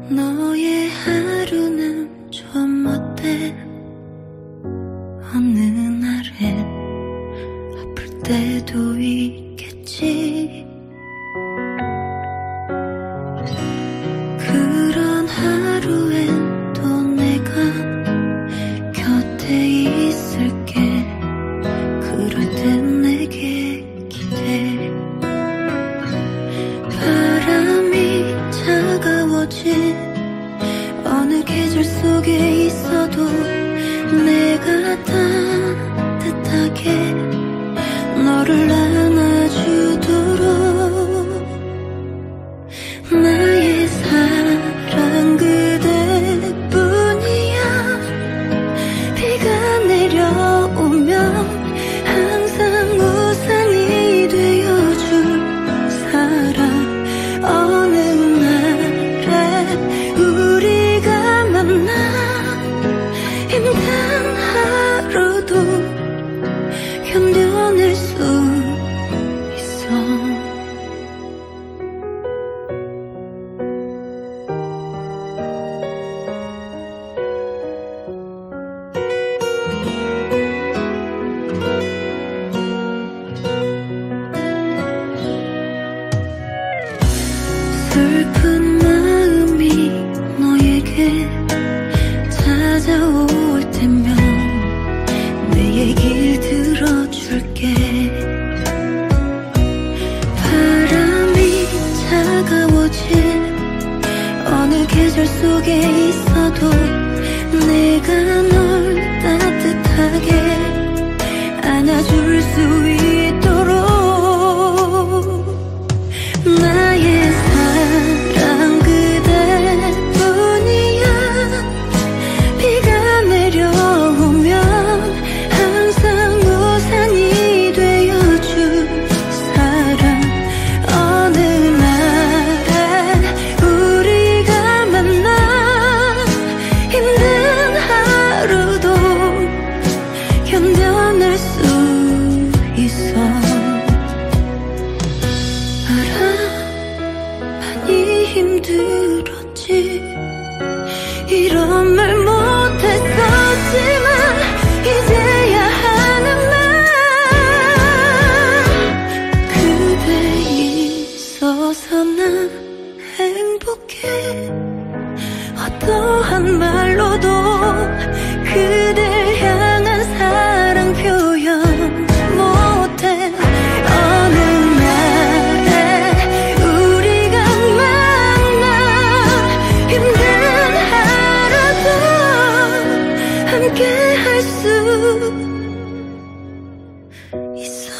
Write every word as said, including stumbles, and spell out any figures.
너의 하루는 좀 어때? 어느 날엔 아플 때도 있겠지. 그런 하루엔 또 내가 곁에 있을게. 그럴 땐 내게 기대. 바람이 차가워진 어느 계절 속에 있어도 내가 따뜻하게 너를 안아주도록. 나의 사랑 그대뿐이야. 비가 내려오면 항상 우산이 되어줄 사람. 어느 날에 우리가 만나 힘든 하루도 견뎌낼 수 있어. 슬픈 마음이 너에게 찾아올 때면 내 얘길 들어줄게. 바람이 차가워진 어느 계절 속에 있어도 내가 널 따뜻하게 안아줄 수 있도록. 나의 사랑 그대뿐이야. 비가 내려오면 항상 우산이 되어줄 사람. 어느 날에 우리가 만나 힘든 하루도 견뎌낼 수 있어. 알아, 많이 힘들었지. 이런 말 못했었지만 이제야 하는 말. 그대 있어서 난 행복해. 어떠한 말로도 그댈 향한 사랑 표현 못해. 어느 날에 우리가 만나 힘든 하루도 함께 할 수 있어.